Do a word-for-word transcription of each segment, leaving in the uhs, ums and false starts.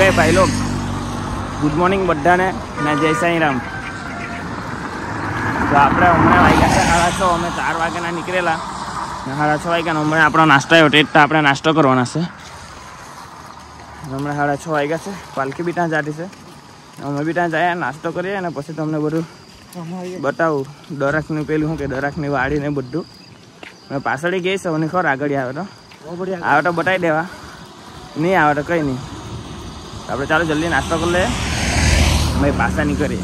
भाई लोग good morning बधा ने ने जय साई राम। तो આપણે હમણાં વાગ્યા છે સાડા છ, અમે ચાર વાગ્યાના નીકળેલા, સાડા છ વાગ્યાનો હમણાં આપણો નાસ્તો આવ્યો તે આપણે નાસ્તો કરવાના છે। હમણાં સાડા છ વાગ્યા છે, પાલકી બી ત્યાં જાતી છે, અમે બી ત્યાં જાય નાસ્તો કરીએ અને પછી તમને બધું બતાવું દરાકનું પેલું શું કે દરાકની વાડી ને બધું। મેં પાછળ ગઈ છે અને ખર આગળ આવે તો આવે તો બતાવી દેવા, નહીં આવે તો કંઈ નહીં। આપણે ચાલો જલ્દી નાસ્તો કરી લઈએ, અમે પાછા નીકળીએ।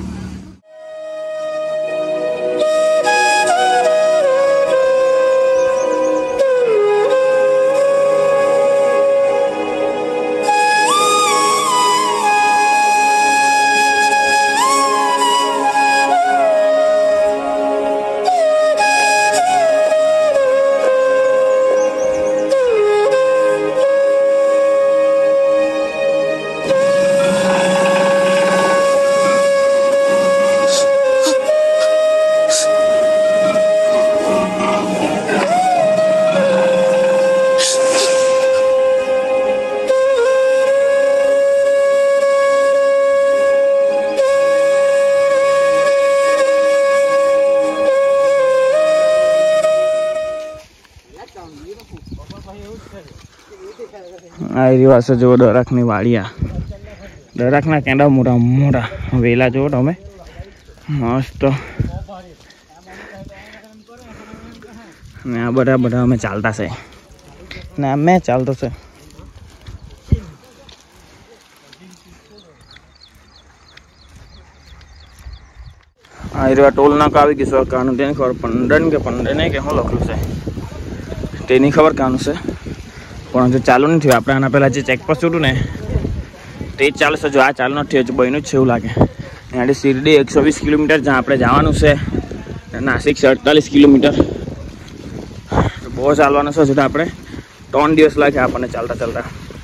आ रिवास जो दराकनी वाड़िया, दराकना केंडा मोटा मोटा वेला जो तमे मस्त ने आ बड़ा बड़ा अमे चालता से ने अमे चालतो से। आ रिवा टोल नाका आवी गई छे, कानु तेनी खबर पंडन के पंडे ने के हुं लखेलुं छे तेनी खबर कानु छे, पण जो चालू नहीं थयुं। आपणे आना पहला जे चेकपोस्ट हतुं ने ते चालू छे, जो आ चालू नहीं थयुं बन्युं ज छे एवुं लागे। अहींयाथी शिरडी एक सौ वीस किलोमीटर ज्यां आपणे जवानुं छे, नासिक छे अड़तालीस किलोमीटर। बहुत चालवानुं छे, जो आपणे त्रण दिवस लागे आपणे चालता चालता।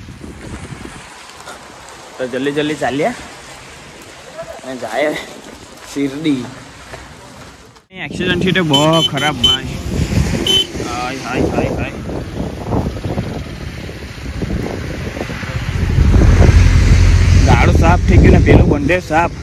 तो जल्दी जल्दी चालीए अने जाए शिरडी। एक्सीडेंट थी तो बहुत खराब भाई, हाय हाय हाय हाय गाड़ू साफ थी गई ने पेलू बंदे साफ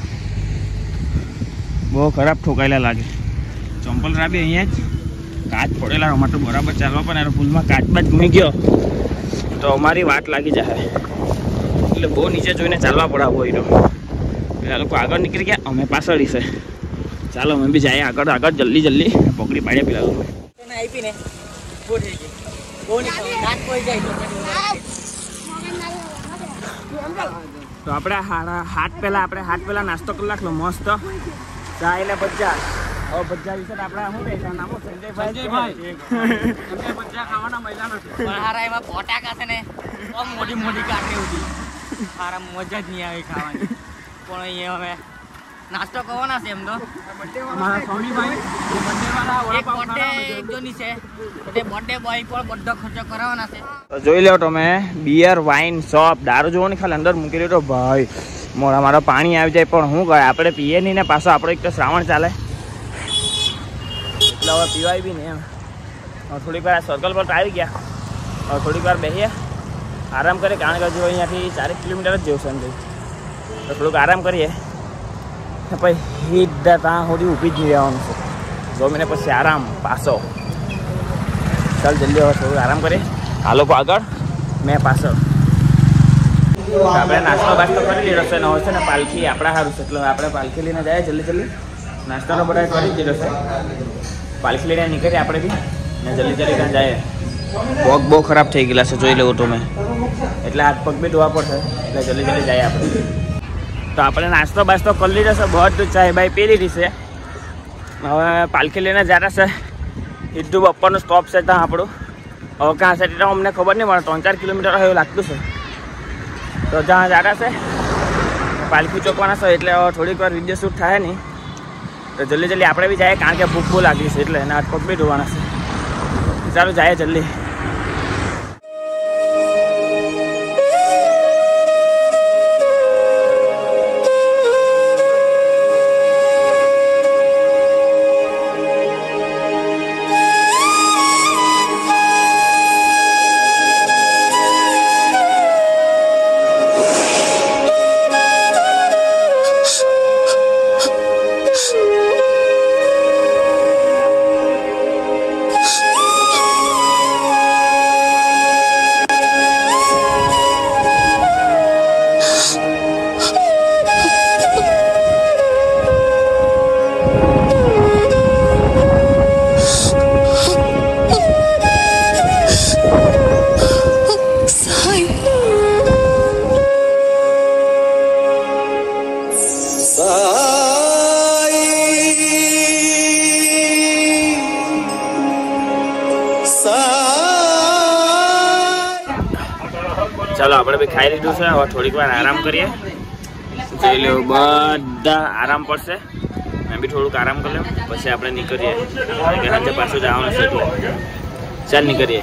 बहुत खराब ठोकायेला लागे। चंपल राबी अहींया ज काच पड़ेला, अमार तो बराबर चालवा पण एनो पुलमां काच बाच घूमी गयो तो अमारी वाट लागी जाए, એટલે બહુ નીચે જોઈને ચાલવા પડાવો હોય તો પેલા લોકો આગળ નીકળી ગયા, અમે પાછળ છે। ચાલો અમે બી જાય આગળ આગળ જલ્દી જલ્દી પકડી પાડ્યા પેલા લોકો ને આપીને બહુ થઈ ગઈ બહુ ની નાક કોઈ જાય तो આપણે હાથ પહેલા આપણે હાથ પહેલા નાસ્તો કરી નાખલો મસ્ત ચા એટલે ભજીયા। હવે ભજીયા વિશે આપણે શું કહીશું, નામ સંજયભાઈ સંજયભાઈ એમને ભજીયા ખાવાના મહિલા નથી પણ હારા એમાં પોટાકા છે ને બહુ મોટી મોટી કાટલી હતી, હારા મજા જ નહીં આવે ખાવાની। પણ અહીંયા હવે નાસ્તો કરવાના છે એમ તો મારા સોનીભાઈ જે બર્થડે વાળા વડાપાવ ખાવાના એક જોની છે તે બર્થડે બોય પર બધો ખર્ચો કરાવવાના છે। તો જોઈ લો તમે બિયર વાઇન શોપ દારૂ જોવો ને ખાલી અંદર મૂકી દો તો ભાઈ મોડા મારા પાણી આવી જાય, પણ હું કહે આપણે પીએ નહીં ને પાછો આપણો એક તો શ્રાવણ ચાલે એટલે હવે પીવાય બી નહીં એમ। થોડીક વાર સર્કલ પર આવી ગયા, હવે થોડીક વાર બેસીએ આરામ કરીએ, કારણ કે જો અહીંયાથી ચારેક કિલોમીટર જ જેવું છે એમ તો થોડુંક આરામ કરીએ પછી સીધા ત્યાં સુધી ઊભી જ નહીં રહેવાનું છે, જમીને પછી આરામ પાછો। ચાલ જલ્દી હવે થોડું આરામ કરીએ, આ લોકો આગળ મેં પાછળ। આપણે નાસ્તો બાસ્તો કરી લીધો છે ને હવે છે ને પાલખી આપણા સારું છે એટલે આપણે પાલખી લઈને જાય જલ્દી જલ્દી નાસ્તાનો બધા કરી દીધો છે, પાલખી લઈને નીકળીએ આપણે બી ને જલ્દી જલ્દી ત્યાં જાય। પગ બહુ ખરાબ થઈ ગયેલા છે જોઈ લેવું તમે, એટલે હાથ પગ બી ધોવા પડશે એટલે જલ્દી જલ્દી જાય આપણે। तो આપણે નાસ્તો બાસ્તો કરી લીધો છે, બધું ચાય બાય પી લીધી છે, હવે પાલખી લઈને જતા છે સીધું બપોરનું સ્ટોપ છે ત્યાં આપણું। હવે ક્યાં છે તો અમને ખબર નહીં મળે, ત્રણ ચાર કિલોમીટર એવું લાગતું છે, તો જ્યાં જતા છે પાલખી ચોકવાના છે એટલે હવે થોડીક વાર વિડીયો શૂટ થાય નહીં તો જલ્દી જલ્દી આપણે બી જાય, કારણ કે ભૂખ બહુ લાગી છે એટલે હાથ પગ બી ધોવાના છે। ચાલો જાય જલ્દી। ચાલો આપણે બી ખાઈ લીધું છે, હવે થોડીક વાર આરામ કરીએ. જોઈ લો બધા આરામ પડશે, મેં બી થોડુંક આરામ કરી લઉં, પછી આપણે નીકળીએ. સાંજે પાછું જવાનું છે એટલે ચાલ નીકળીએ.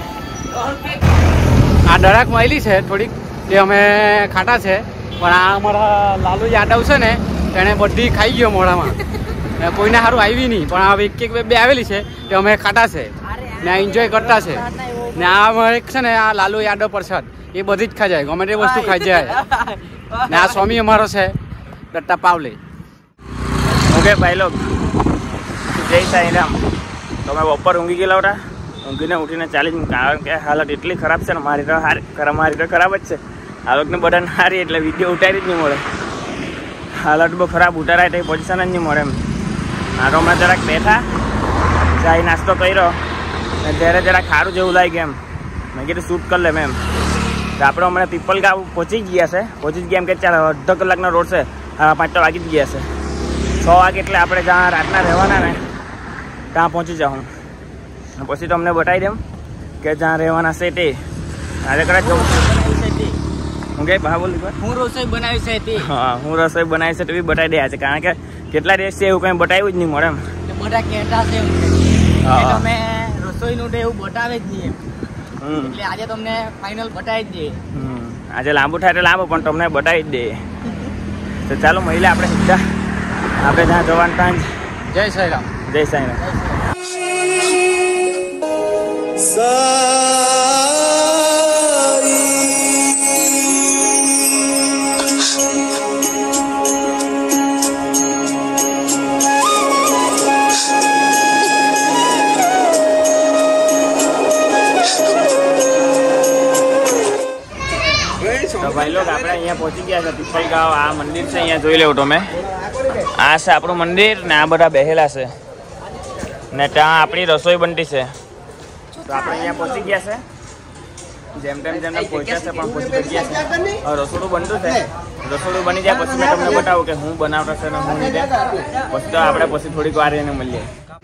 આ ડળાક માયલી છે થોડીક, તે અમે ખાટા છે, પણ આ અમારા લાલુ યાદવ છે ને તેણે બધી ખાઈ ગયો મોઢામાં. કોઈને સારું આવી નહીં, પણ આ એક એક બે આવેલી છે તે અમે ખાટા છે ને એન્જોય કરતા છે. ને આ એક છે ને આ લાલુ યાદવ પ્રસાદ એ બધી જ ખાઈ જાય, ગમે તે વસ્તુ ખાઈ જાય. ને આ સ્વામી અમારો છે દત્તા પાવલે. ઓકે ભાઈ લોગ, જય સાંઈરામ. તો અમે બપોર ઊંઘી ગયેલા હતા, ઊંઘીને ઉઠીને ચાલી જ, કારણ કે હાલત એટલી ખરાબ છે ને, મારી તો હારી મારી તો ખરાબ જ છે. આ લોકોને બધાને સારી એટલે વિડીયો ઉતારી જ નહીં મળે. હાલત બહુ ખરાબ, ઉતારાય તો પોઝિશન જ નહીં મળે એમ. આ તો હમણાં જરાક બેઠા, ચાય નાસ્તો કર્યો, ત્યારે જરાક સારું જેવું લાગે એમ. મેં કીધું શૂટ કરી લે એમ. તો આપણે હમણાં પીપલ ગાંવ પહોંચી જ ગયા છે. પહોંચી જ ગયા એમ કે ચાલ અડધો કલાકનો રોડ છે, પાંચ તો વાગી જ ગયા છે. છ વાગે એટલે આપણે જ્યાં રાતના રહેવાના ને ત્યાં પહોંચી જાઉં. પછી તમને બતાવી દઉં કે જ્યાં રહેવાના છે તે. આજે કદાચ જવું હું કઈ બહાર બોલી હું રસોઈ બનાવી છે તે. હા, હું રસોઈ બનાવી છે તે બી બતાવી દે છે, કારણ કે કેટલા દિવસ છે એવું કંઈ બતાવ્યું જ નહીં મળે એમ. બધા કહેતા છે તમે રસોઈનું એવું બતાવે જ નહીં એમ, એટલે આજે તમને ફાઇનલ બતાવી જ દઈએ. આજે લાંબુ થાય તો લાંબુ, પણ તમને બતાવી જ દઈએ. તો ચાલો મહિલા આપણે સીધા આપણે જ્યાં જવાનું ત્યાં જય સાંઈરામ. જય સાંઈરામ. તો ભાઈ લોગ આપણે અહીંયા પહોંચી ગયા છે પીપલ ગાંવ. આ મંદિર છે, અહીંયા જોઈ લેવો તમે. આ છે આપણું મંદિર ને આ બધા બેહેલા છે ને ત્યાં આપણી રસોઈ બનતી છે. તો આપણે અહીંયા પહોંચી ગયા છે, જેમ તેમ જેમને પહોંચ્યા છે પણ પહોંચી ગયા છે. હવે રસોડું બનતું છે, રસોડું બની જાય પછી મેં તમને બતાવું કે હું બનાવતા છે ને હું રીતે. પછી તો આપણે પછી થોડીક વાર એને મળીએ.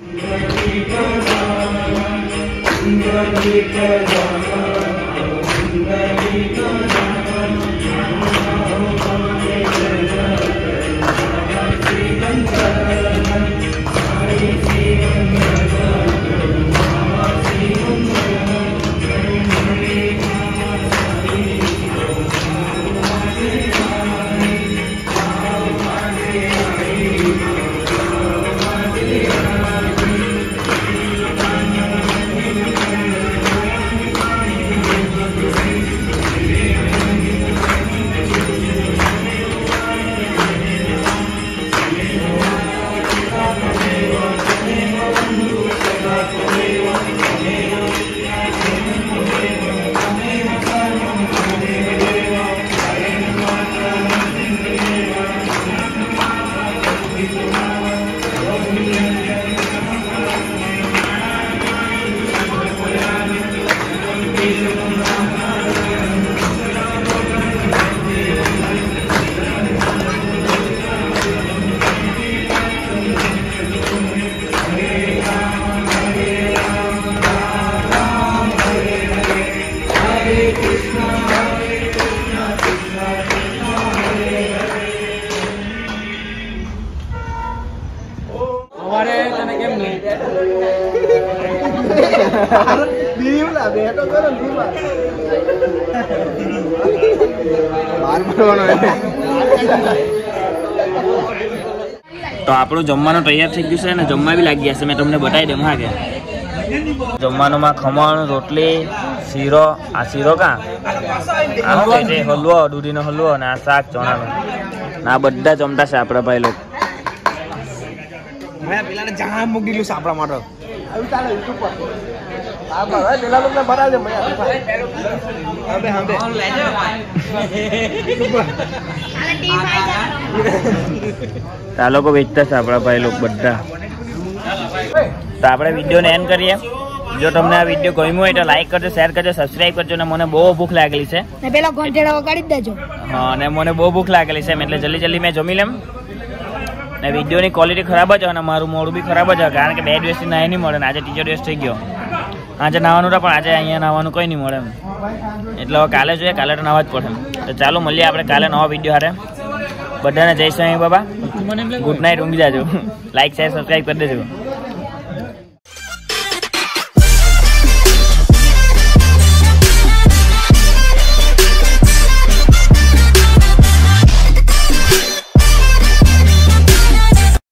તો આપણું જમવાનું તૈયાર થઈ ગયું છે ને જમવા બી લાગી ગયા છે. મેં તમને બતાવી દઉં. હા કે જમવાનુંમાં ખમણ, રોટલી, શીરો. આ શીરો કાં આ હલવો, દૂધીનો હલવો અને આ શાક ચણાનું. આ બધા જમતા છે આપણા ભાઈ લોકો. પેલા જહાં મૂકી દીધું છે આપણા માટે. આ લોકો વેચતા છે આપણા ભાઈ લોકો બધા. તો આપણે વિડીયોને એન્ડ કરીએ. જો તમને આ વિડીયો ગમ્યો હોય તો લાઈક કરજો, શેર કરજો, સબસ્ક્રાઇબ કરજો. અને મને બહુ ભૂખ લાગેલી છે ને પેલા ઘંટેડા વગાડી દેજો. હા, અને મને બહુ ભૂખ લાગેલી છે એટલે જલ્દી જલ્દી મેં જમી લેમ. ને વિડીયોની ક્વોલિટી ખરાબ જ અને મારું મોડું બી ખરાબ જ, કારણ કે બે દિવસથી નાહી નહીં મળે ને આજે ત્રીજો દિવસ થઈ ગયો. આજે નાવાનું પણ આજે અહીંયા નાવાનું કંઈ નહીં મળે એમ એટલે હવે કાલે જોઈએ કાલે તો નાવા જ પડે એમ તો ચાલો મળીએ આપણે કાલે નવા વિડીયો હારે બધાને જય સ્વામી બાબા ગુડ નાઇટ ઊંઘી જાજો લાઈક શેર સબસ્ક્રાઈબ કરી દેજો